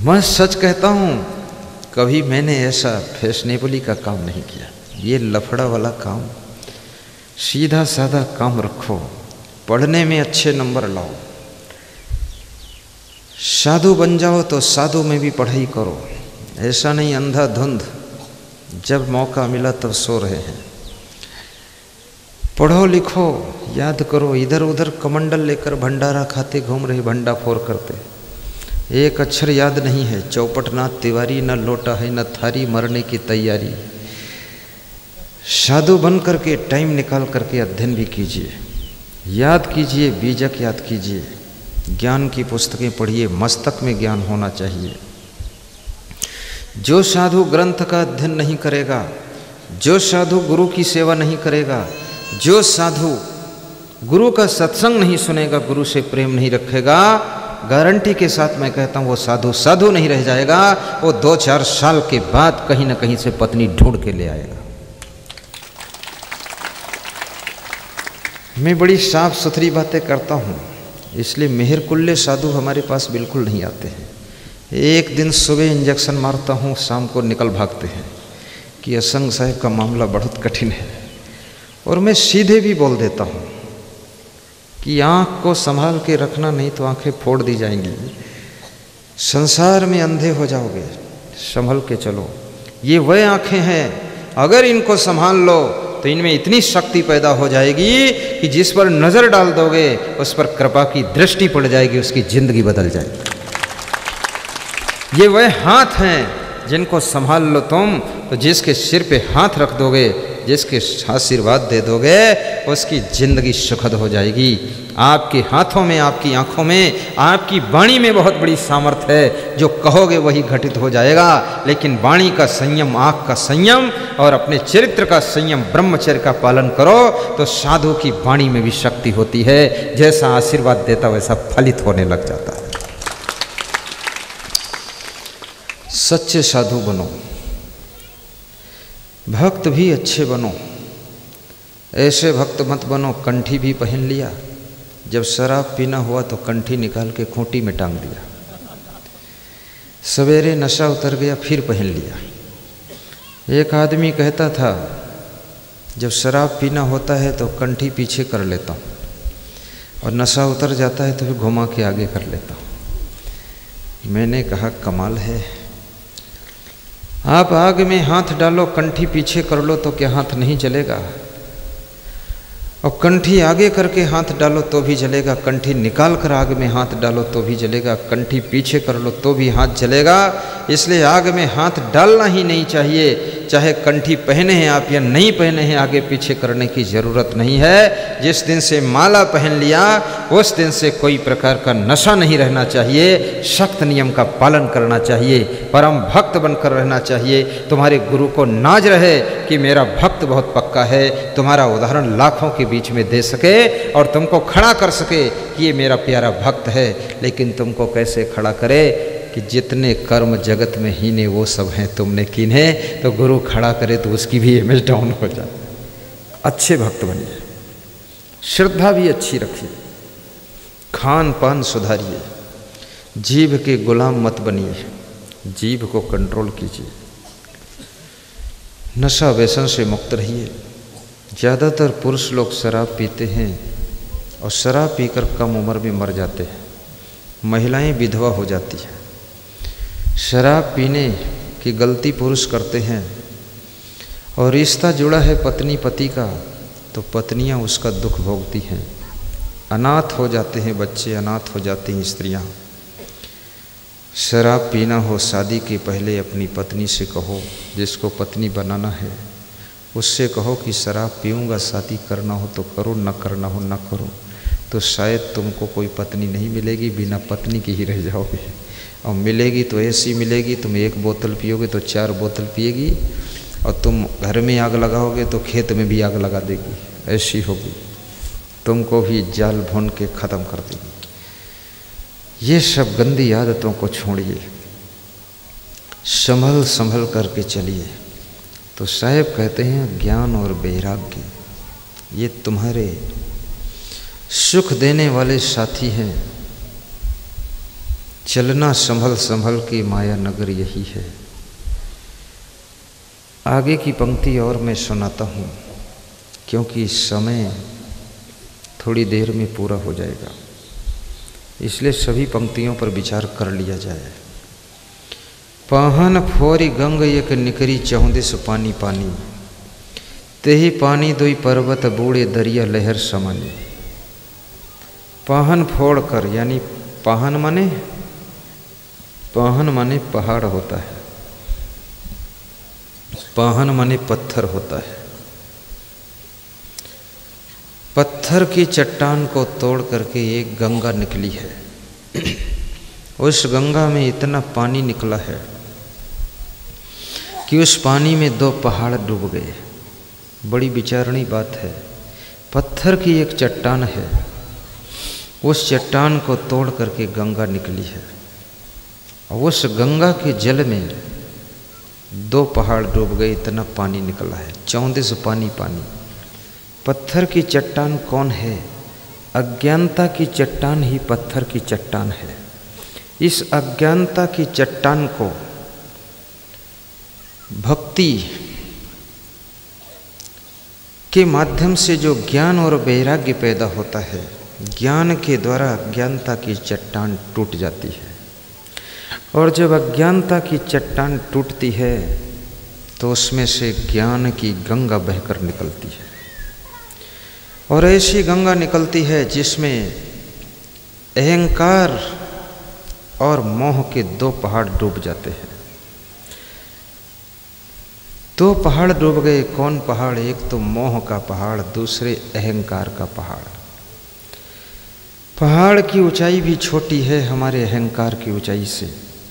मैं सच कहता हूँ कभी मैंने ऐसा फैशनेबली का काम नहीं किया। ये लफड़ा वाला काम, सीधा साधा काम रखो, पढ़ने में अच्छे नंबर लाओ, साधु बन जाओ तो साधु में भी पढ़ाई करो। ऐसा नहीं अंधाधुंध जब मौका मिला तब सो रहे हैं। पढ़ो लिखो, याद करो। इधर उधर कमंडल लेकर भंडारा खाते घूम रहे, भंडाफोड़ करते, एक अक्षर याद नहीं है। चौपट ना तिवारी, न लोटा है न थारी, मरने की तैयारी। साधु बन करके टाइम निकाल करके अध्ययन भी कीजिए, याद कीजिए, बीजक याद कीजिए, ज्ञान की पुस्तकें पढ़िए, मस्तक में ज्ञान होना चाहिए। जो साधु ग्रंथ का अध्ययन नहीं करेगा, जो साधु गुरु की सेवा नहीं करेगा, जो साधु गुरु का सत्संग नहीं सुनेगा, गुरु से प्रेम नहीं रखेगा, गारंटी के साथ मैं कहता हूँ वो साधु साधु नहीं रह जाएगा। वो 2-4 साल के बाद कहीं ना कहीं से पत्नी ढूंढ के ले आएगा। मैं बड़ी साफ सुथरी बातें करता हूँ, इसलिए मेहर कुल्ले साधु हमारे पास बिल्कुल नहीं आते हैं। एक दिन सुबह इंजेक्शन मारता हूँ, शाम को निकल भागते हैं कि असंग साहब का मामला बहुत कठिन है। और मैं सीधे भी बोल देता हूँ कि आँख को संभाल के रखना, नहीं तो आँखें फोड़ दी जाएंगी। संसार में अंधे हो जाओगे, संभल के चलो। ये वह आँखें हैं, अगर इनको संभाल लो तो इनमें इतनी शक्ति पैदा हो जाएगी कि जिस पर नज़र डाल दोगे उस पर कृपा की दृष्टि पड़ जाएगी, उसकी जिंदगी बदल जाएगी। ये वह हाथ हैं जिनको संभाल लो तुम, तो जिसके सिर पे हाथ रख दोगे, जिसके आशीर्वाद दे दोगे, उसकी जिंदगी सुखद हो जाएगी। आपके हाथों में, आपकी आंखों में, आपकी वाणी में बहुत बड़ी सामर्थ्य है। जो कहोगे वही घटित हो जाएगा। लेकिन वाणी का संयम, आंख का संयम और अपने चरित्र का संयम, ब्रह्मचर्य का पालन करो तो साधु की वाणी में भी शक्ति होती है। जैसा आशीर्वाद देता वैसा फलित होने लग जाता है। सच्चे साधु बनो, भक्त भी अच्छे बनो। ऐसे भक्त मत बनो कंठी भी पहन लिया, जब शराब पीना हुआ तो कंठी निकाल के खूंटी में टांग दिया, सवेरे नशा उतर गया फिर पहन लिया। एक आदमी कहता था जब शराब पीना होता है तो कंठी पीछे कर लेता हूँ, और नशा उतर जाता है तो फिर घुमा के आगे कर लेता हूँ। मैंने कहा कमाल है, आप आग में हाथ डालो, कंठी पीछे कर लो तो क्या हाथ नहीं जलेगा? और कंठी आगे करके हाथ डालो तो भी जलेगा, कंठी निकाल कर आग में हाथ डालो तो भी जलेगा, कंठी पीछे कर लो तो भी हाथ जलेगा। इसलिए आग में हाथ डालना ही नहीं चाहिए। चाहे कंठी पहने हैं आप या नहीं पहने हैं, आगे पीछे करने की ज़रूरत नहीं है। जिस दिन से माला पहन लिया उस दिन से कोई प्रकार का नशा नहीं रहना चाहिए। सख्त नियम का पालन करना चाहिए, परम भक्त बनकर रहना चाहिए। तुम्हारे गुरु को नाज रहे कि मेरा भक्त बहुत पक्का है, तुम्हारा उदाहरण लाखों के बीच में दे सके और तुमको खड़ा कर सके कि ये मेरा प्यारा भक्त है। लेकिन तुमको कैसे खड़ा करे कि जितने कर्म जगत में हीने वो सब हैं तुमने कीने, तो गुरु खड़ा करे तो उसकी भी इमेज डाउन हो जाए। अच्छे भक्त बनिए, श्रद्धा भी अच्छी रखिए, खान पान सुधारिए, जीभ के गुलाम मत बनिए, जीभ को कंट्रोल कीजिए, नशा व्यसन से मुक्त रहिए। ज़्यादातर पुरुष लोग शराब पीते हैं और शराब पीकर कम उम्र में मर जाते हैं। महिलाएं विधवा हो जाती हैं। शराब पीने की गलती पुरुष करते हैं और रिश्ता जुड़ा है पत्नी पति का, तो पत्नियां उसका दुख भोगती हैं। अनाथ हो जाते हैं बच्चे, अनाथ हो जाती हैं स्त्रियां। शराब पीना हो, शादी के पहले अपनी पत्नी से कहो, जिसको पत्नी बनाना है उससे कहो कि शराब पीऊँगा, शादी करना हो तो करो, न करना हो न करो। तो शायद तुमको कोई पत्नी नहीं मिलेगी, बिना पत्नी के ही रह जाओगे। और मिलेगी तो ऐसी मिलेगी, तुम 1 बोतल पियोगे तो 4 बोतल पिएगी, और तुम घर में आग लगाओगे तो खेत में भी आग लगा देगी। ऐसी होगी, तुमको भी जाल भून के ख़त्म कर देगी। ये सब गंदी आदतों को छोड़िए, संभल संभल करके चलिए। तो साहब कहते हैं ज्ञान और वैराग्य ये तुम्हारे सुख देने वाले साथी हैं। चलना संभल संभल के माया नगर यही है। आगे की पंक्ति और मैं सुनाता हूँ, क्योंकि समय थोड़ी देर में पूरा हो जाएगा, इसलिए सभी पंक्तियों पर विचार कर लिया जाए। पाहन फोरी गंग एक निकरी चौंदिस पानी पानी, तेहि पानी दोई पर्वत बूढ़े दरिया लहर समानी। पाहन फोड़ कर, यानी पाहन माने पहाड़ होता है, पाहन माने पत्थर होता है। पत्थर की चट्टान को तोड़ करके एक गंगा निकली है। उस गंगा में इतना पानी निकला है कि उस पानी में 2 पहाड़ डूब गए। बड़ी विचारणी बात है। पत्थर की एक चट्टान है, उस चट्टान को तोड़ करके गंगा निकली है। उस गंगा के जल में 2 पहाड़ डूब गए, इतना पानी निकला है। 34 पानी पानी। पत्थर की चट्टान कौन है? अज्ञानता की चट्टान ही पत्थर की चट्टान है। इस अज्ञानता की चट्टान को भक्ति के माध्यम से जो ज्ञान और वैराग्य पैदा होता है, ज्ञान के द्वारा अज्ञानता की चट्टान टूट जाती है। और जब अज्ञानता की चट्टान टूटती है तो उसमें से ज्ञान की गंगा बहकर निकलती है। और ऐसी गंगा निकलती है जिसमें अहंकार और मोह के 2 पहाड़ डूब जाते हैं। 2 पहाड़ डूब गए। कौन पहाड़? एक तो मोह का पहाड़, दूसरे अहंकार का पहाड़। पहाड़ की ऊंचाई भी छोटी है हमारे अहंकार की ऊंचाई से,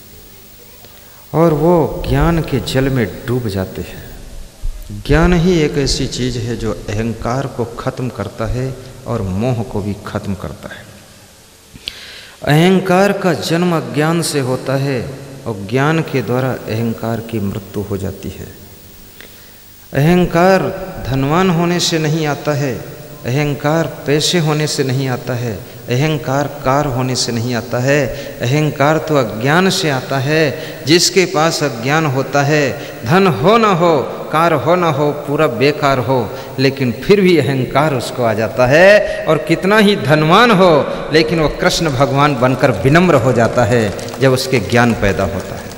और वो ज्ञान के जल में डूब जाते हैं। ज्ञान ही एक ऐसी चीज है जो अहंकार को खत्म करता है और मोह को भी खत्म करता है। अहंकार का जन्म अज्ञान से होता है और ज्ञान के द्वारा अहंकार की मृत्यु हो जाती है। अहंकार धनवान होने से नहीं आता है, अहंकार पैसे होने से नहीं आता है, अहंकार कार होने से नहीं आता है। अहंकार तो अज्ञान से आता है। जिसके पास अज्ञान होता है, धन हो न हो, कार हो न हो, पूरा बेकार हो, लेकिन फिर भी अहंकार उसको आ जाता है। और कितना ही धनवान हो, लेकिन वो कृष्ण भगवान बनकर विनम्र हो जाता है जब उसके ज्ञान पैदा होता है।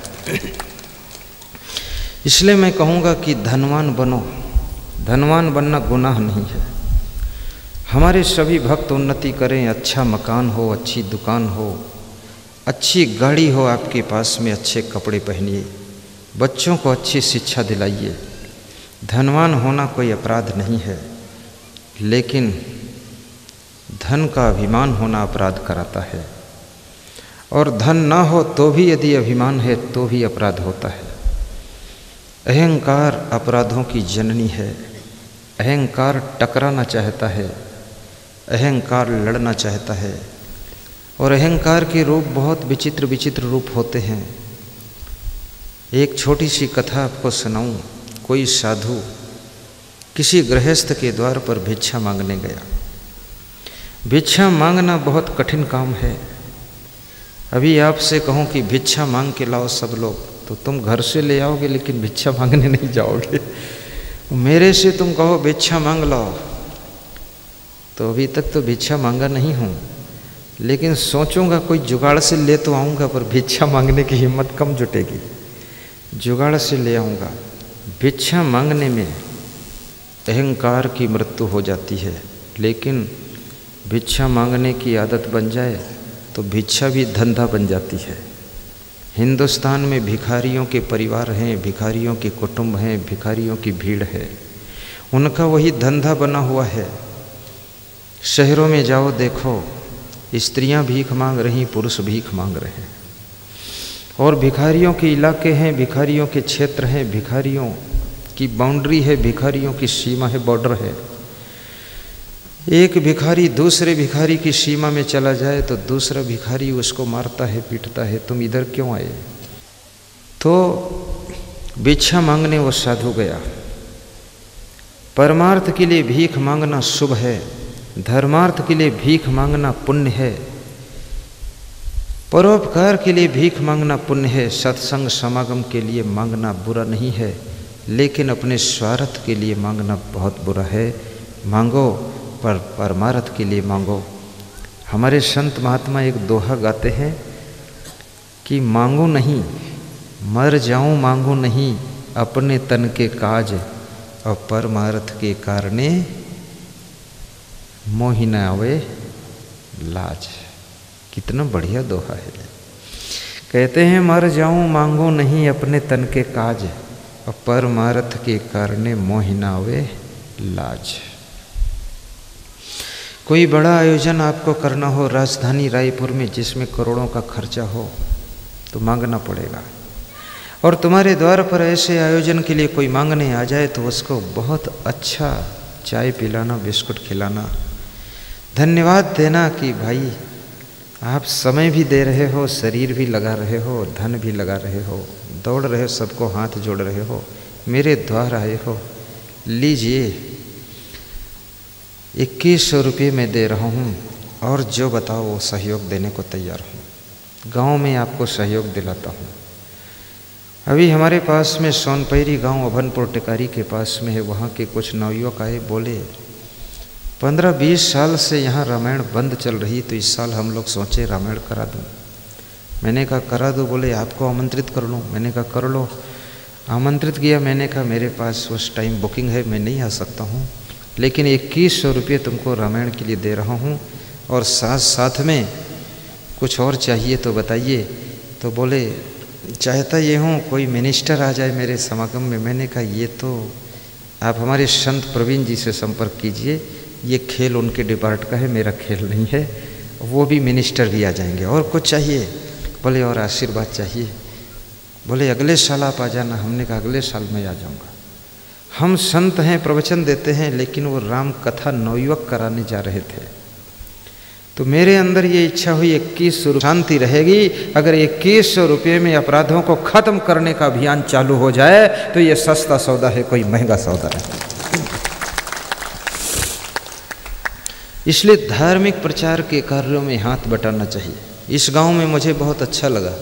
इसलिए मैं कहूँगा कि धनवान बनो। धनवान बनना गुनाह नहीं है। हमारे सभी भक्त उन्नति करें, अच्छा मकान हो, अच्छी दुकान हो, अच्छी गाड़ी हो आपके पास में, अच्छे कपड़े पहनिए, बच्चों को अच्छी शिक्षा दिलाइए। धनवान होना कोई अपराध नहीं है, लेकिन धन का अभिमान होना अपराध कराता है। और धन ना हो तो भी यदि अभिमान है तो भी अपराध होता है। अहंकार अपराधों की जननी है। अहंकार टकराना चाहता है, अहंकार लड़ना चाहता है। और अहंकार के रूप बहुत विचित्र विचित्र रूप होते हैं। एक छोटी सी कथा आपको सुनाऊं। कोई साधु किसी गृहस्थ के द्वार पर भिक्षा मांगने गया। भिक्षा मांगना बहुत कठिन काम है। अभी आपसे कहूं कि भिक्षा मांग के लाओ सब लोग, तो तुम घर से ले आओगे लेकिन भिक्षा मांगने नहीं जाओगे। मेरे से तुम कहो भिक्षा मांग लाओ, तो अभी तक तो भिक्षा मांगा नहीं हूँ, लेकिन सोचूंगा कोई जुगाड़ से ले तो आऊँगा, पर भिक्षा मांगने की हिम्मत कम जुटेगी। जुगाड़ से ले आऊँगा। भिक्षा मांगने में अहंकार की मृत्यु हो जाती है, लेकिन भिक्षा मांगने की आदत बन जाए तो भिक्षा भी धंधा बन जाती है। हिंदुस्तान में भिखारियों के परिवार हैं, भिखारियों के कुटुंब हैं, भिखारियों की भीड़ है, उनका वही धंधा बना हुआ है। शहरों में जाओ देखो, स्त्रियां भीख मांग रही, पुरुष भीख मांग रहे हैं। और भिखारियों के इलाके हैं, भिखारियों के क्षेत्र हैं, भिखारियों की बाउंड्री है, भिखारियों की सीमा है, बॉर्डर है। एक भिखारी दूसरे भिखारी की सीमा में चला जाए तो दूसरा भिखारी उसको मारता है, पीटता है, तुम इधर क्यों आए। तो भिक्षा मांगने वो साधु गया। परमार्थ के लिए भीख मांगना शुभ है, धर्मार्थ के लिए भीख मांगना पुण्य है। परोपकार के लिए भीख मांगना पुण्य है, सत्संग समागम के लिए मांगना बुरा नहीं है, लेकिन अपने स्वार्थ के लिए मांगना बहुत बुरा है। मांगो पर परमार्थ के लिए मांगो। हमारे संत महात्मा एक दोहा गाते हैं कि मांगो नहीं मर जाऊं, मांगो नहीं अपने तन के काज, और परमार्थ के कारणे मोहि न आवे लाज। कितना बढ़िया दोहा है। कहते हैं मर जाऊं मांगो नहीं अपने तन के काज, और परमार्थ के कारणे मोहि न आवे लाज। कोई बड़ा आयोजन आपको करना हो राजधानी रायपुर में, जिसमें करोड़ों का खर्चा हो, तो मांगना पड़ेगा। और तुम्हारे द्वार पर ऐसे आयोजन के लिए कोई मांगने आ जाए तो उसको बहुत अच्छा चाय पिलाना, बिस्कुट खिलाना, धन्यवाद देना कि भाई आप समय भी दे रहे हो, शरीर भी लगा रहे हो, धन भी लगा रहे हो, दौड़ रहे हो, सबको हाथ जोड़ रहे हो, मेरे द्वार आए हो, लीजिए 2100 रुपये में दे रहा हूँ, और जो बताओ वो सहयोग देने को तैयार हूँ। गांव में आपको सहयोग दिलाता हूँ। अभी हमारे पास में सोनपैरी गांव अभनपुर टिकारी के पास में है, वहाँ के कुछ नवयुवक आए, बोले 15-20 साल से यहाँ रामायण बंद चल रही, तो इस साल हम लोग सोचे रामायण करा दूँ। मैंने कहा करा दो। बोले आपको आमंत्रित कर लूँ। मैंने कहा कर लो। आमंत्रित किया। मैंने कहा मेरे पास उस टाइम बुकिंग है, मैं नहीं आ सकता हूँ, लेकिन 2100 रुपये तुमको रामायण के लिए दे रहा हूँ, और साथ साथ में कुछ और चाहिए तो बताइए। तो बोले चाहता ये हूँ कोई मिनिस्टर आ जाए मेरे समागम में। मैंने कहा ये तो आप हमारे संत प्रवीण जी से संपर्क कीजिए, ये खेल उनके डिपार्ट का है, मेरा खेल नहीं है। वो भी मिनिस्टर भी आ जाएंगे। और कुछ चाहिए? बोले और आशीर्वाद चाहिए। बोले अगले साल आप आ जाना। हमने कहा अगले साल मैं आ जाऊँगा। हम संत हैं, प्रवचन देते हैं, लेकिन वो राम कथा नवयुवक कराने जा रहे थे। तो मेरे अंदर ये इच्छा हुई 2100 रुपये शांति रहेगी। अगर 2100 रुपये में अपराधों को खत्म करने का अभियान चालू हो जाए तो ये सस्ता सौदा है, कोई महंगा सौदा नहीं। इसलिए धार्मिक प्रचार के कार्यों में हाथ बटाना चाहिए। इस गांव में मुझे बहुत अच्छा लगा।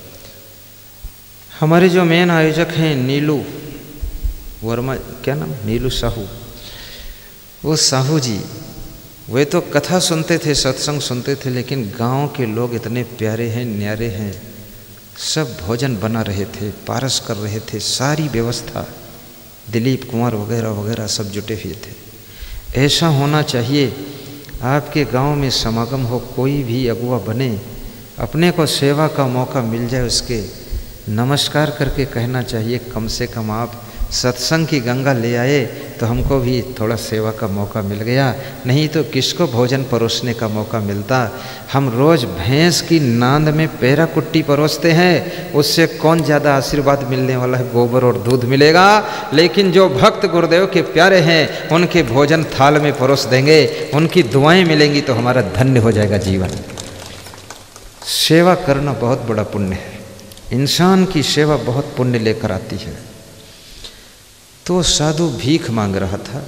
हमारे जो मेन आयोजक हैं नीलू वर्मा, क्या नाम, नीलू साहू, वो साहू जी, वे तो कथा सुनते थे, सत्संग सुनते थे, लेकिन गांव के लोग इतने प्यारे हैं, न्यारे हैं। सब भोजन बना रहे थे, पारस कर रहे थे, सारी व्यवस्था, दिलीप कुमार वगैरह वगैरह सब जुटे हुए थे। ऐसा होना चाहिए। आपके गांव में समागम हो, कोई भी अगुआ बने, अपने को सेवा का मौका मिल जाए, उसके नमस्कार करके कहना चाहिए कम से कम आप सत्संग की गंगा ले आए तो हमको भी थोड़ा सेवा का मौका मिल गया, नहीं तो किसको भोजन परोसने का मौका मिलता। हम रोज़ भैंस की नांद में पेरा कुट्टी परोसते हैं, उससे कौन ज़्यादा आशीर्वाद मिलने वाला है? गोबर और दूध मिलेगा। लेकिन जो भक्त गुरुदेव के प्यारे हैं उनके भोजन थाल में परोस देंगे, उनकी दुआएं मिलेंगी तो हमारा धन्य हो जाएगा जीवन। सेवा करना बहुत बड़ा पुण्य है। इंसान की सेवा बहुत पुण्य लेकर आती है। तो साधु भीख मांग रहा था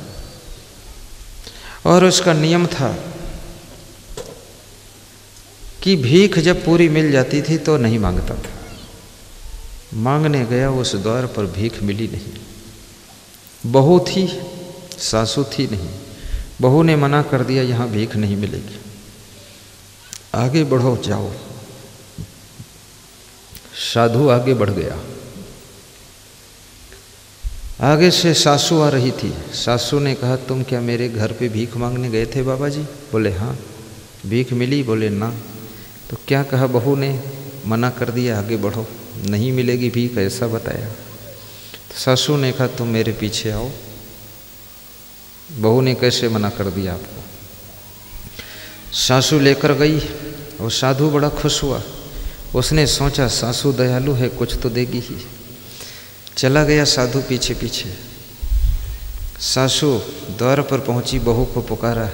और उसका नियम था कि भीख जब पूरी मिल जाती थी तो नहीं मांगता था। मांगने गया, उस द्वार पर भीख मिली नहीं। बहू थी, सासू थी नहीं। बहू ने मना कर दिया, यहाँ भीख नहीं मिलेगी, आगे बढ़ो जाओ। साधु आगे बढ़ गया। आगे से सासू आ रही थी। सासू ने कहा तुम क्या मेरे घर पे भीख मांगने गए थे बाबा जी? बोले हाँ। भीख मिली? बोले ना। तो क्या कहा बहू ने? मना कर दिया, आगे बढ़ो, नहीं मिलेगी भीख, ऐसा बताया। तो सासू ने कहा तुम मेरे पीछे आओ। बहू ने कैसे मना कर दिया आपको? सासू लेकर गई और साधु बड़ा खुश हुआ। उसने सोचा सासू दयालु है, कुछ तो देगी ही। चला गया साधु पीछे पीछे। सासू द्वार पर पहुंची, बहू को पुकारा,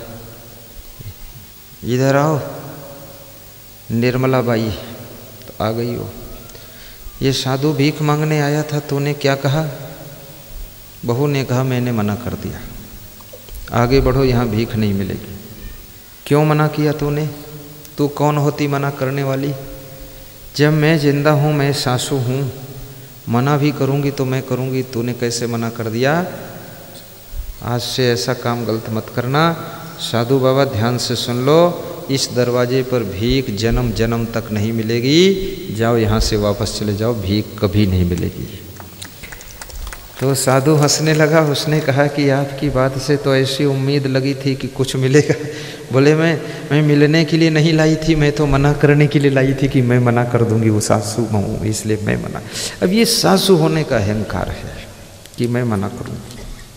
इधर आओ निर्मला बाई। तो आ गई वो। ये साधु भीख मांगने आया था, तूने क्या कहा? बहू ने कहा मैंने मना कर दिया, आगे बढ़ो, यहाँ भीख नहीं मिलेगी। क्यों मना किया तूने? तू कौन होती मना करने वाली? जब मैं जिंदा हूँ, मैं सासू हूँ, मना भी करूँगी तो मैं करूँगी, तूने कैसे मना कर दिया? आज से ऐसा काम गलत मत करना। साधु बाबा ध्यान से सुन लो, इस दरवाजे पर भीख जन्म जन्म तक नहीं मिलेगी, जाओ यहाँ से वापस चले जाओ, भीख कभी नहीं मिलेगी। तो साधु हंसने लगा। उसने कहा कि आपकी बात से तो ऐसी उम्मीद लगी थी कि कुछ मिलेगा। बोले मैं मिलने के लिए नहीं लाई थी, मैं तो मना करने के लिए लाई थी कि मैं मना कर दूंगी, वो सासू हूँ इसलिए मैं मना। अब ये सासू होने का अहंकार है कि मैं मना करूँगी।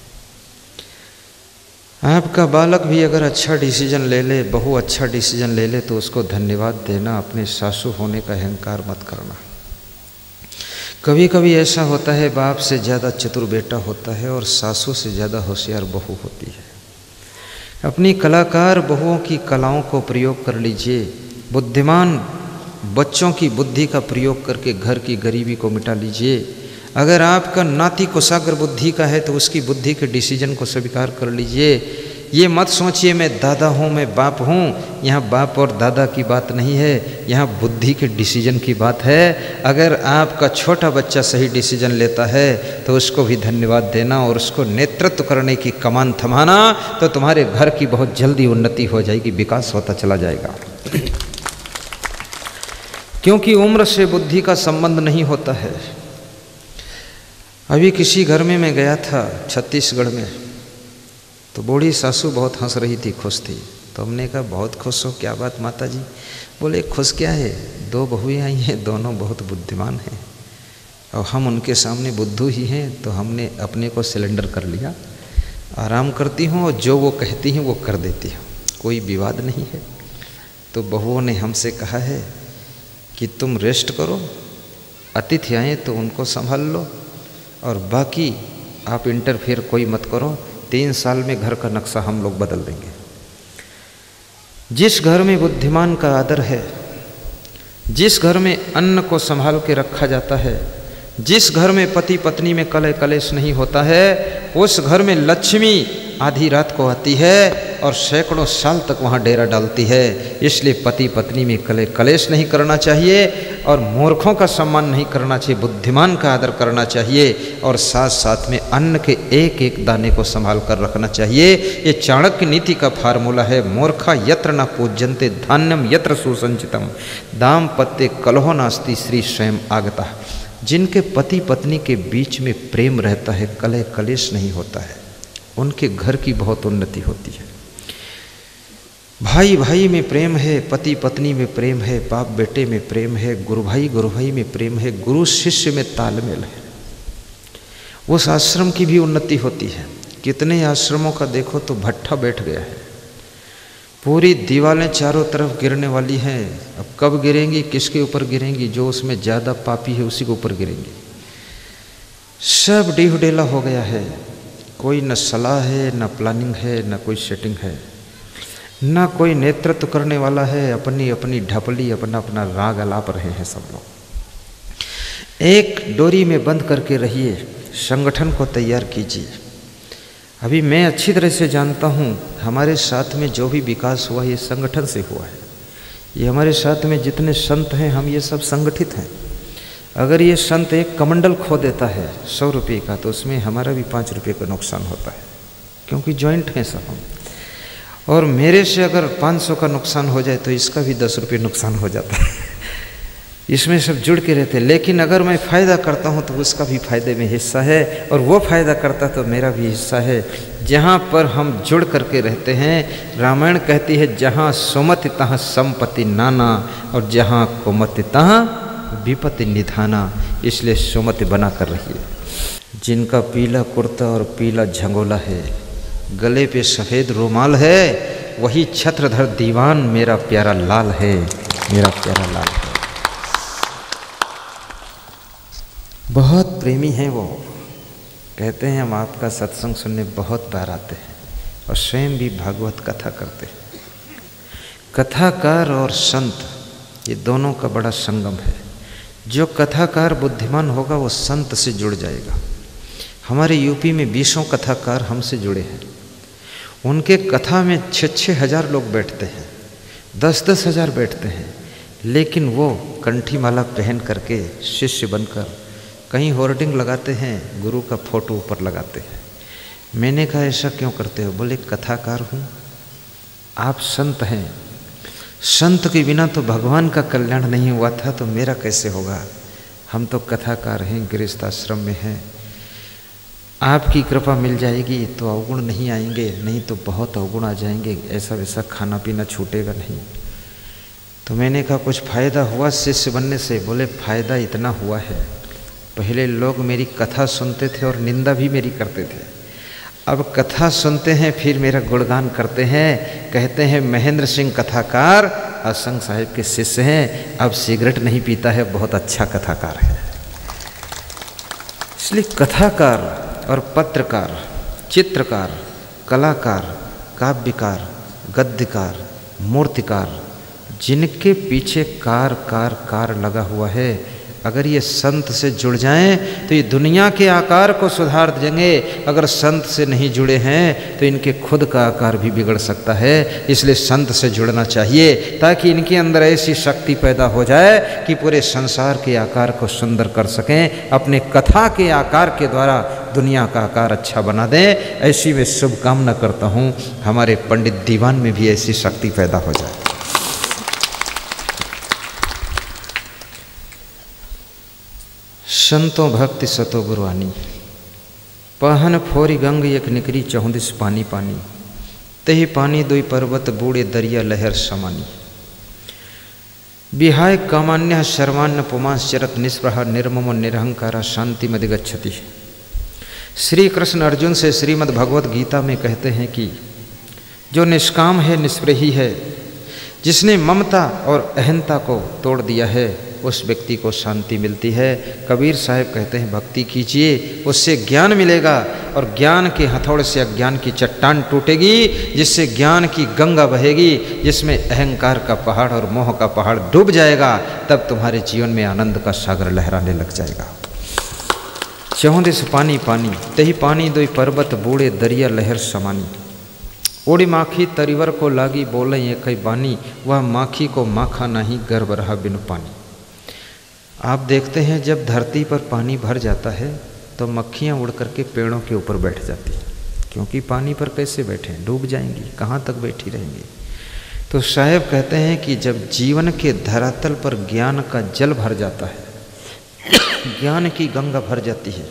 आपका बालक भी अगर अच्छा डिसीजन ले ले, बहू अच्छा डिसीजन ले ले, तो उसको धन्यवाद देना, अपने सासू होने का अहंकार मत करना। कभी कभी ऐसा होता है, बाप से ज़्यादा चतुर बेटा होता है और सासू से ज़्यादा होशियार बहू होती है। अपनी कलाकार बहुओं की कलाओं को प्रयोग कर लीजिए। बुद्धिमान बच्चों की बुद्धि का प्रयोग करके घर की गरीबी को मिटा लीजिए। अगर आपका नाती कुशाग्र बुद्धि का है तो उसकी बुद्धि के डिसीजन को स्वीकार कर लीजिए। ये मत सोचिए मैं दादा हूँ, मैं बाप हूँ। यहाँ बाप और दादा की बात नहीं है, यहाँ बुद्धि के डिसीजन की बात है। अगर आपका छोटा बच्चा सही डिसीजन लेता है तो उसको भी धन्यवाद देना और उसको नेतृत्व करने की कमान थमाना, तो तुम्हारे घर की बहुत जल्दी उन्नति हो जाएगी, विकास होता चला जाएगा। क्योंकि उम्र से बुद्धि का संबंध नहीं होता है। अभी किसी घर में मैं गया था छत्तीसगढ़ में, तो बूढ़ी सासू बहुत हंस रही थी, खुश थी। तो हमने कहा बहुत खुश हो, क्या बात माता जी? बोले खुश क्या है, 2 बहुएं आई हैं, दोनों बहुत बुद्धिमान हैं और हम उनके सामने बुद्धू ही हैं, तो हमने अपने को सिलेंडर कर लिया। आराम करती हूँ और जो वो कहती हैं वो कर देती हूँ, कोई विवाद नहीं है। तो बहुओं ने हमसे कहा है कि तुम रेस्ट करो, अतिथि आए तो उनको संभाल लो और बाकी आप इंटरफेयर कोई मत करो। 3 साल में घर का नक्शा हम लोग बदल देंगे। जिस घर में बुद्धिमान का आदर है, जिस घर में अन्न को संभाल के रखा जाता है, जिस घर में पति पत्नी में कलह कलेश नहीं होता है, उस घर में लक्ष्मी आधी रात को आती है और सैकड़ों साल तक वहाँ डेरा डालती है। इसलिए पति पत्नी में कलह कलेश नहीं करना चाहिए और मूर्खों का सम्मान नहीं करना चाहिए, बुद्धिमान का आदर करना चाहिए और साथ साथ में अन्न के एक एक दाने को संभाल कर रखना चाहिए। ये चाणक्य नीति का फार्मूला है, मूर्खा यत्र न पूज्यन्ते धान्यम यत्र सुसंचितम दाम्पत्ये कलहो नास्ति श्री स्वयं आगता। जिनके पति पत्नी के बीच में प्रेम रहता है, कलह कलेश नहीं होता है, उनके घर की बहुत उन्नति होती है। भाई भाई में प्रेम है, पति पत्नी में प्रेम है, बाप बेटे में प्रेम है, गुरु भाई में प्रेम है, गुरु शिष्य में तालमेल है, उस आश्रम की भी उन्नति होती है। कितने आश्रमों का देखो तो भट्ठा बैठ गया है, पूरी दीवारें चारों तरफ गिरने वाली हैं। अब कब गिरेंगी, किसके ऊपर गिरेंगी? जो उसमें ज़्यादा पापी है उसी के ऊपर गिरेंगी। सब डीहुडेला हो गया है, कोई न सलाह है, न प्लानिंग है, न कोई सेटिंग है, न कोई नेतृत्व करने वाला है। अपनी अपनी ढपली, अपना अपना राग अलाप रहे हैं सब लोग। एक डोरी में बंद करके रहिए, संगठन को तैयार कीजिए। अभी मैं अच्छी तरह से जानता हूँ हमारे साथ में जो भी विकास हुआ ये संगठन से हुआ है। ये हमारे साथ में जितने संत हैं, हम ये सब संगठित हैं। अगर ये संत एक कमंडल खो देता है 100 रुपये का, तो उसमें हमारा भी 5 रुपये का नुकसान होता है, क्योंकि जॉइंट हैं सब हम। और मेरे से अगर 500 का नुकसान हो जाए तो इसका भी 10 रुपये नुकसान हो जाता है। इसमें सब जुड़ के रहते हैं। लेकिन अगर मैं फ़ायदा करता हूँ तो उसका भी फ़ायदे में हिस्सा है, और वो फ़ायदा करता तो मेरा भी हिस्सा है। जहाँ पर हम जुड़ करके रहते हैं, रामायण कहती है जहाँ सुमति तहाँ संपत्ति नाना और जहाँ कुमति तहाँ विपत्ति निधाना। इसलिए सुमति बना कर रहिए। जिनका पीला कुर्ता और पीला झंगोला है, गले पे सफ़ेद रुमाल है, वही छत्रधर दीवान मेरा प्यारा लाल है, मेरा प्यारा लाल है। बहुत प्रेमी हैं वो, कहते हैं हम आपका सत्संग सुनने बहुत बार आते हैं और स्वयं भी भागवत कथा करते हैं। कथाकार और संत ये दोनों का बड़ा संगम है। जो कथाकार बुद्धिमान होगा वो संत से जुड़ जाएगा। हमारे यूपी में 20 कथाकार हमसे जुड़े हैं। उनके कथा में 6-6 हज़ार लोग बैठते हैं, 10-10 हज़ार बैठते हैं, लेकिन वो कंठी माला पहन करके शिष्य बनकर कहीं होर्डिंग लगाते हैं, गुरु का फोटो ऊपर लगाते हैं। मैंने कहा ऐसा क्यों करते हो? बोले कथाकार हूँ, आप संत हैं, संत के बिना तो भगवान का कल्याण नहीं हुआ था, तो मेरा कैसे होगा? हम तो कथाकार हैं, गृहस्थ आश्रम में हैं, आपकी कृपा मिल जाएगी तो अवगुण नहीं आएंगे, नहीं तो बहुत अवगुण आ जाएंगे, ऐसा वैसा खाना पीना छूटेगा नहीं। तो मैंने कहा कुछ फ़ायदा हुआ शिष्य बनने से? बोले फ़ायदा इतना हुआ है, पहले लोग मेरी कथा सुनते थे और निंदा भी मेरी करते थे, अब कथा सुनते हैं फिर मेरा गुणगान करते हैं, कहते हैं महेंद्र सिंह कथाकार असंग साहिब के शिष्य हैं, अब सिगरेट नहीं पीता है, बहुत अच्छा कथाकार है। इसलिए कथाकार और पत्रकार, चित्रकार, कलाकार, काव्यकार, गद्यकार, मूर्तिकार, जिनके पीछे कार कार कार लगा हुआ है, अगर ये संत से जुड़ जाएं तो ये दुनिया के आकार को सुधार देंगे। अगर संत से नहीं जुड़े हैं तो इनके खुद का आकार भी बिगड़ सकता है। इसलिए संत से जुड़ना चाहिए ताकि इनके अंदर ऐसी शक्ति पैदा हो जाए कि पूरे संसार के आकार को सुंदर कर सकें, अपने कथा के आकार के द्वारा दुनिया का आकार अच्छा बना दें। ऐसी मैं शुभकामना करता हूँ हमारे पंडित दीवान में भी ऐसी शक्ति पैदा हो जाए। संतो भक्ति सतो गुरवानी, पहन फोरी गंग एक निकरी चौंदिस पानी पानी, तही पानी दुई पर्वत बूढ़े दरिया लहर समानी। विहाय कामान्य शर्वान्न पुमांश्चरत निस्पृहा निर्ममो निरहंकारा शांति मदिगच्छति। श्री कृष्ण अर्जुन से श्रीमद् भगवत गीता में कहते हैं कि जो निष्काम है, निस्पृही है, जिसने ममता और अहंता को तोड़ दिया है, उस व्यक्ति को शांति मिलती है। कबीर साहब कहते हैं भक्ति कीजिए, उससे ज्ञान मिलेगा और ज्ञान के हथौड़े से अज्ञान की चट्टान टूटेगी, जिससे ज्ञान की गंगा बहेगी, जिसमें अहंकार का पहाड़ और मोह का पहाड़ डूब जाएगा। तब तुम्हारे जीवन में आनंद का सागर लहराने लग जाएगा। चौंदिस पानी पानी, तही पानी दोई पर्वत बूढ़े दरिया लहर समानी। ओड़ी माखी तरिवर को लागी बोले ये कई बानी, वह माखी को माखा नहीं गर्भ रहा बिनु पानी। आप देखते हैं जब धरती पर पानी भर जाता है तो मक्खियाँ उड़ करके पेड़ों के ऊपर बैठ जाती हैं, क्योंकि पानी पर कैसे बैठें, डूब जाएंगी, कहाँ तक बैठी रहेंगी। तो साहब कहते हैं कि जब जीवन के धरातल पर ज्ञान का जल भर जाता है, ज्ञान की गंगा भर जाती है,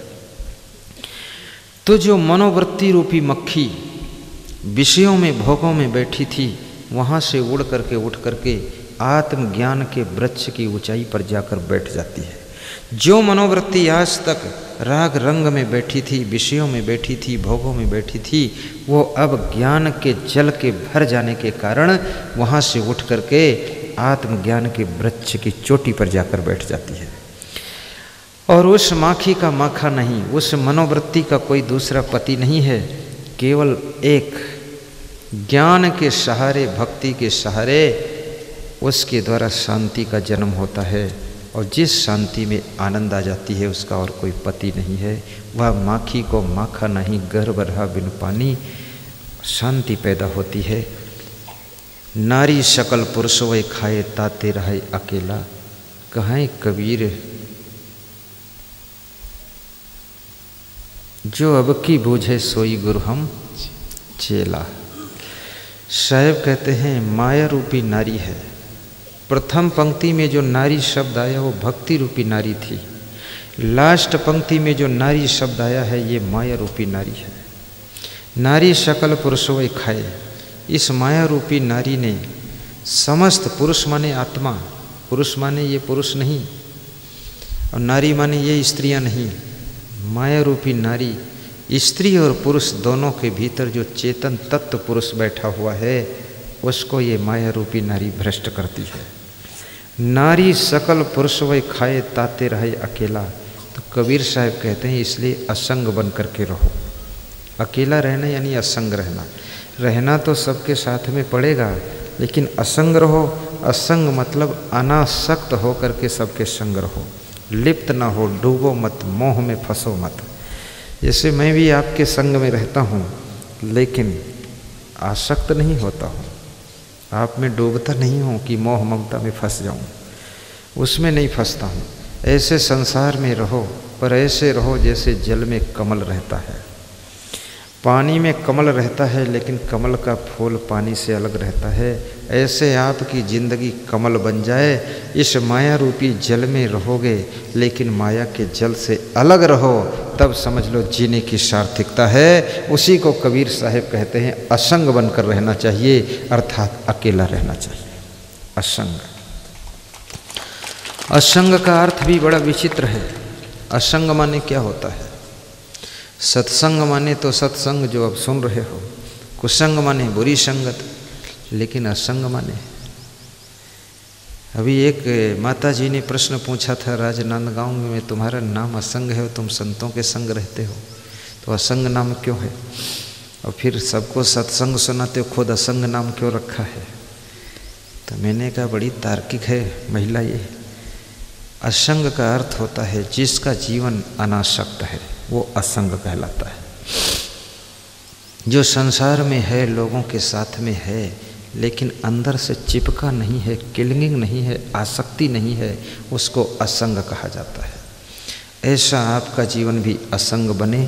तो जो मनोवृत्ति रूपी मक्खी विषयों में भोगों में बैठी थी, वहाँ से उड़ करके उठ करके आत्मज्ञान के वृक्ष की ऊंचाई पर जाकर बैठ जाती है। जो मनोवृत्ति आज तक राग रंग में बैठी थी, विषयों में बैठी थी, भोगों में बैठी थी, वो अब ज्ञान के जल के भर जाने के कारण वहाँ से उठ करके आत्मज्ञान के वृक्ष की चोटी पर जाकर बैठ जाती है। और उस माखी का माखा नहीं, उस मनोवृत्ति का कोई दूसरा पति नहीं है, केवल एक ज्ञान के सहारे, भक्ति के सहारे उसके द्वारा शांति का जन्म होता है। और जिस शांति में आनंद आ जाती है उसका और कोई पति नहीं है। वह माखी को माखा नहीं गर्भ रहा बिन पानी, शांति पैदा होती है। नारी शकल पुरुष वह खाए ताते रहे अकेला, कहें कबीर जो अब की बूझे सोई गुरु हम चेला। साहब कहते हैं माया रूपी नारी है। प्रथम पंक्ति में जो नारी शब्द आया वो भक्ति रूपी नारी थी। लास्ट पंक्ति में जो नारी शब्द आया है ये माया रूपी नारी है। नारी शकल पुरुषों खाए, इस माया रूपी नारी ने समस्त, पुरुष माने आत्मा, पुरुष माने ये पुरुष नहीं और नारी माने ये स्त्रियां नहीं, माया रूपी नारी स्त्री और पुरुष दोनों के भीतर जो चेतन तत्व पुरुष बैठा हुआ है उसको ये माया रूपी नारी भ्रष्ट करती है। नारी सकल पुरुष वह खाए ताते रहे अकेला। तो कबीर साहब कहते हैं इसलिए असंग बन करके रहो। अकेला रहना यानी असंग रहना। रहना तो सबके साथ में पड़ेगा लेकिन असंग रहो। असंग मतलब अनासक्त हो करके सबके संग रहो, लिप्त ना हो, डूबो मत, मोह में फंसो मत। जैसे मैं भी आपके संग में रहता हूँ लेकिन आसक्त नहीं होता हूँ, आप में डूबता नहीं हूँ कि मोह ममता में फंस जाऊँ। उसमें नहीं फंसता हूँ। ऐसे संसार में रहो, पर ऐसे रहो जैसे जल में कमल रहता है। पानी में कमल रहता है, लेकिन कमल का फूल पानी से अलग रहता है। ऐसे आपकी ज़िंदगी कमल बन जाए। इस माया रूपी जल में रहोगे, लेकिन माया के जल से अलग रहो, तब समझ लो जीने की सार्थकता है। उसी को कबीर साहब कहते हैं असंग बनकर रहना चाहिए, अर्थात अकेला रहना चाहिए। असंग। असंग का अर्थ भी बड़ा विचित्र है। असंग माने क्या होता है? सत्संग माने तो सत्संग जो अब सुन रहे हो, कुसंग माने बुरी संगत, लेकिन असंग माने। अभी एक माता जी ने प्रश्न पूछा था राजनांदगांव में, तुम्हारा नाम असंग है, तुम संतों के संग रहते हो, तो असंग नाम क्यों है? और फिर सबको सत्संग सुनाते हो, खुद असंग नाम क्यों रखा है? तो मैंने कहा बड़ी तार्किक है महिला ये। असंग का अर्थ होता है जिसका जीवन अनासक्त है, वो असंग कहलाता है। जो संसार में है, लोगों के साथ में है, लेकिन अंदर से चिपका नहीं है, क्लिंगिंग नहीं है, आसक्ति नहीं है, उसको असंग कहा जाता है। ऐसा आपका जीवन भी असंग बने।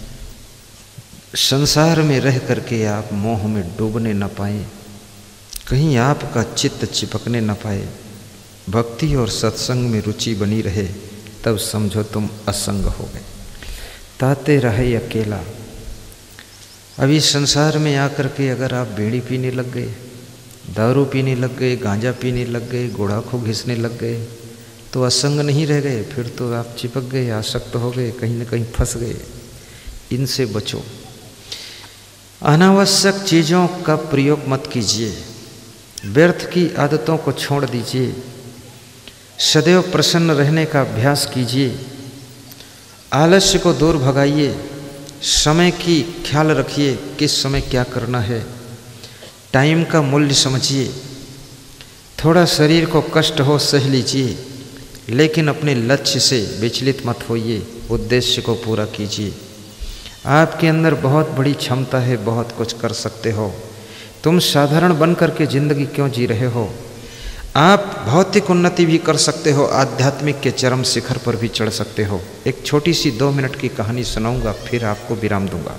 संसार में रह करके आप मोह में डूबने न पाए, कहीं आपका चित्त चिपकने न पाए, भक्ति और सत्संग में रुचि बनी रहे, तब समझो तुम असंग हो गए। ताते रहे अकेला। अभी संसार में आकर के अगर आप बीड़ी पीने लग गए, दारू पीने लग गए, गांजा पीने लग गए, गुड़ाखू घिसने लग गए, तो असंग नहीं रह गए, फिर तो आप चिपक गए, आसक्त हो गए, कहीं न कहीं फंस गए। इनसे बचो। अनावश्यक चीज़ों का प्रयोग मत कीजिए, व्यर्थ की आदतों को छोड़ दीजिए, सदैव प्रसन्न रहने का अभ्यास कीजिए, आलस्य को दूर भगाइए, समय की ख्याल रखिए, किस समय क्या करना है, टाइम का मूल्य समझिए। थोड़ा शरीर को कष्ट हो सह लीजिए, लेकिन अपने लक्ष्य से विचलित मत होइए, उद्देश्य को पूरा कीजिए। आपके अंदर बहुत बड़ी क्षमता है, बहुत कुछ कर सकते हो। तुम साधारण बन करके जिंदगी क्यों जी रहे हो? आप भौतिक उन्नति भी कर सकते हो, आध्यात्मिक के चरम शिखर पर भी चढ़ सकते हो। एक छोटी सी 2 मिनट की कहानी सुनाऊंगा, फिर आपको विराम दूंगा।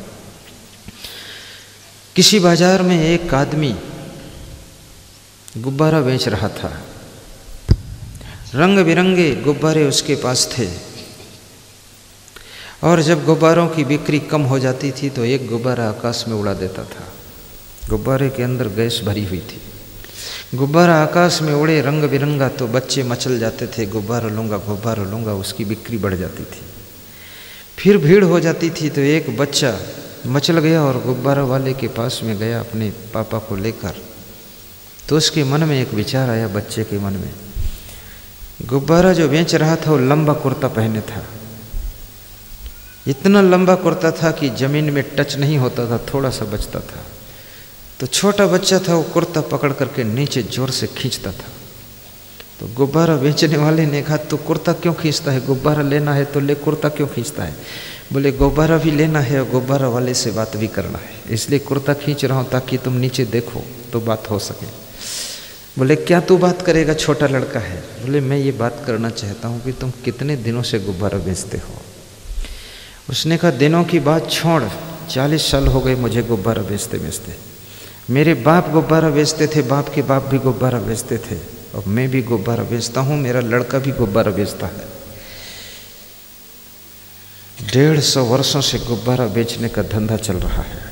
किसी बाजार में एक आदमी गुब्बारा बेच रहा था। रंग बिरंगे गुब्बारे उसके पास थे, और जब गुब्बारों की बिक्री कम हो जाती थी तो एक गुब्बारा आकाश में उड़ा देता था। गुब्बारे के अंदर गैस भरी हुई थी। गुब्बारा आकाश में उड़े रंग बिरंगा तो बच्चे मचल जाते थे, गुब्बारा लूँगा, उसकी बिक्री बढ़ जाती थी। फिर भीड़ हो जाती थी तो एक बच्चा मचल गया और गुब्बारा वाले के पास में गया अपने पापा को लेकर। तो उसके मन में एक विचार आया, बच्चे के मन में। गुब्बारा जो बेच रहा था वो लंबा कुर्ता पहने था। इतना लंबा कुर्ता था कि ज़मीन में टच नहीं होता था, थोड़ा सा बचता था। तो छोटा बच्चा था, वो कुर्ता पकड़ करके नीचे जोर से खींचता था। तो गुब्बारा बेचने वाले ने कहा, तो कुर्ता क्यों खींचता है? गुब्बारा लेना है तो ले, कुर्ता क्यों खींचता है? बोले गुब्बारा भी लेना है और गुब्बारा वाले से बात भी करना है, इसलिए कुर्ता खींच रहा हूँ ताकि तुम नीचे देखो तो बात हो सके। बोले क्या तू बात करेगा? छोटा लड़का है। बोले मैं ये बात करना चाहता हूँ कि तुम कितने दिनों से गुब्बारा बेचते हो? उसने कहा दिनों की बात छोड़, 40 साल हो गए मुझे गुब्बारा बेचते बेचते। मेरे बाप गुब्बारा बेचते थे, बाप के बाप भी गुब्बारा बेचते थे, और मैं भी गुब्बारा बेचता हूँ, मेरा लड़का भी गुब्बारा बेचता है। 150 वर्षों से गुब्बारा बेचने का धंधा चल रहा है।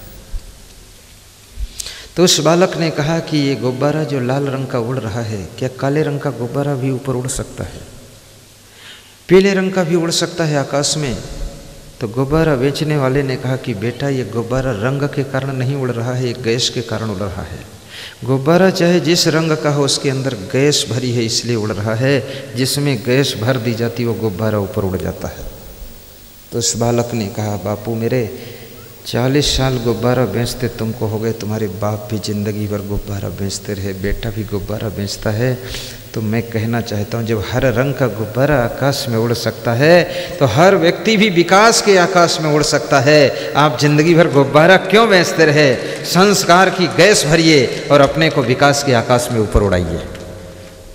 तो उस बालक ने कहा कि ये गुब्बारा जो लाल रंग का उड़ रहा है, क्या काले रंग का गुब्बारा भी ऊपर उड़ सकता है? पीले रंग का भी उड़ सकता है आकाश में? तो गुब्बारा बेचने वाले ने कहा कि बेटा ये गुब्बारा रंग के कारण नहीं उड़ रहा है, ये गैस के कारण उड़ रहा है। गुब्बारा चाहे जिस रंग का हो, उसके अंदर गैस भरी है इसलिए उड़ रहा है। जिसमें गैस भर दी जाती वो गुब्बारा ऊपर उड़ जाता है। तो उस बालक ने कहा बापू मेरे 40 साल गुब्बारा बेचते तुमको हो गए, तुम्हारे बाप भी जिंदगी भर गुब्बारा बेचते रहे, बेटा भी गुब्बारा बेचता है। तो मैं कहना चाहता हूँ जब हर रंग का गुब्बारा आकाश में उड़ सकता है तो हर व्यक्ति भी विकास के आकाश में उड़ सकता है। आप जिंदगी भर गुब्बारा क्यों बेचते रहे? संस्कार की गैस भरिए और अपने को विकास के आकाश में ऊपर उड़ाइए।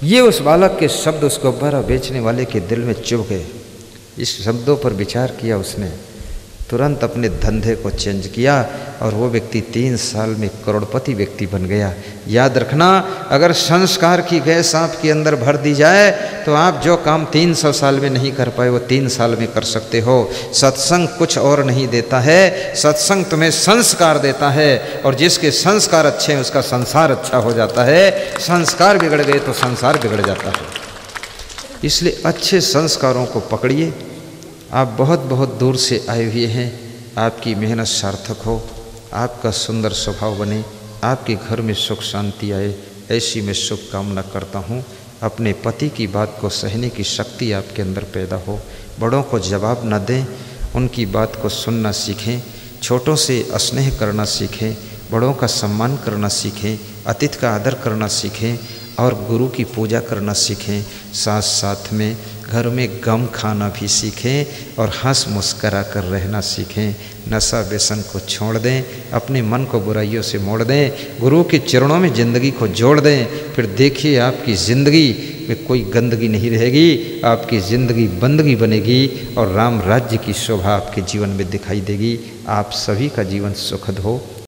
ये उस बालक के शब्द उस गुब्बारा बेचने वाले के दिल में चुभ गए। इस शब्दों पर विचार किया उसने, तुरंत अपने धंधे को चेंज किया और वो व्यक्ति 3 साल में करोड़पति व्यक्ति बन गया। याद रखना, अगर संस्कार की गैस आपके अंदर भर दी जाए तो आप जो काम 300 साल में नहीं कर पाए वो 3 साल में कर सकते हो। सत्संग कुछ और नहीं देता है, सत्संग तुम्हें संस्कार देता है, और जिसके संस्कार अच्छे हैं उसका संसार अच्छा हो जाता है। संस्कार बिगड़ गए तो संसार बिगड़ जाता है। इसलिए अच्छे संस्कारों को पकड़िए। आप बहुत बहुत दूर से आए हुए हैं, आपकी मेहनत सार्थक हो, आपका सुंदर स्वभाव बने, आपके घर में सुख शांति आए, ऐसी मैं शुभकामना करता हूँ। अपने पति की बात को सहने की शक्ति आपके अंदर पैदा हो, बड़ों को जवाब न दें, उनकी बात को सुनना सीखें, छोटों से स्नेह करना सीखें, बड़ों का सम्मान करना सीखें, अतिथि का आदर करना सीखें और गुरु की पूजा करना सीखें। साथ साथ में घर में गम खाना भी सीखें और हंस मुस्करा कर रहना सीखें। नशा व्यसन को छोड़ दें, अपने मन को बुराइयों से मोड़ दें, गुरु के चरणों में ज़िंदगी को जोड़ दें। फिर देखिए आपकी ज़िंदगी में कोई गंदगी नहीं रहेगी, आपकी ज़िंदगी बंदगी बनेगी और राम राज्य की शोभा आपके जीवन में दिखाई देगी। आप सभी का जीवन सुखद हो।